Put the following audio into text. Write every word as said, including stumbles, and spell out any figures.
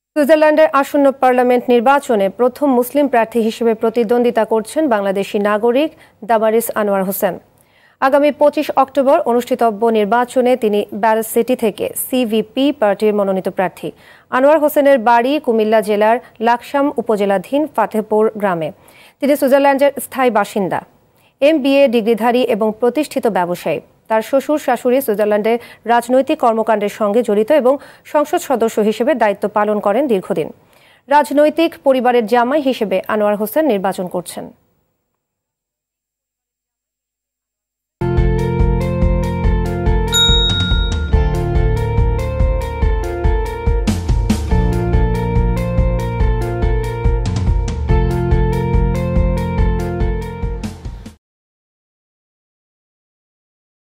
সুইজারল্যান্ডের আসন্ন পার্লামেন্ট নির্বাচনে প্রথম মুসলিম প্রার্থী হিসেবে প্রতিদ্বন্দ্বিতা করছেন বাংলাদেশি নাগরিক দামারিস আনোয়ার হোসেন। আগামী পঁচিশ অক্টোবর অনুষ্ঠিতব্য নির্বাচনে তিনি ব্যারেজ সিটি থেকে সিভিপি পার্টির মনোনীত প্রার্থী। আনোয়ার হোসেনের বাড়ি কুমিল্লা জেলার লাকসাম উপজেলাধীন ফাতেহপুর গ্রামে। তিনি সুইজারল্যান্ডের স্থায়ী বাসিন্দা, এম বি এ ডিগ্রিধারী এবং প্রতিষ্ঠিত ব্যবসায়ী। তার শ্বশুর শাশুড়ি সুইজারল্যান্ডে রাজনৈতিক কর্মকাণ্ডের সঙ্গে জড়িত এবং সংসদ সদস্য হিসেবে দায়িত্ব পালন করেন দীর্ঘদিন। রাজনৈতিক পরিবারের জামাই হিসেবে আনোয়ার হোসেন নির্বাচন করছেন।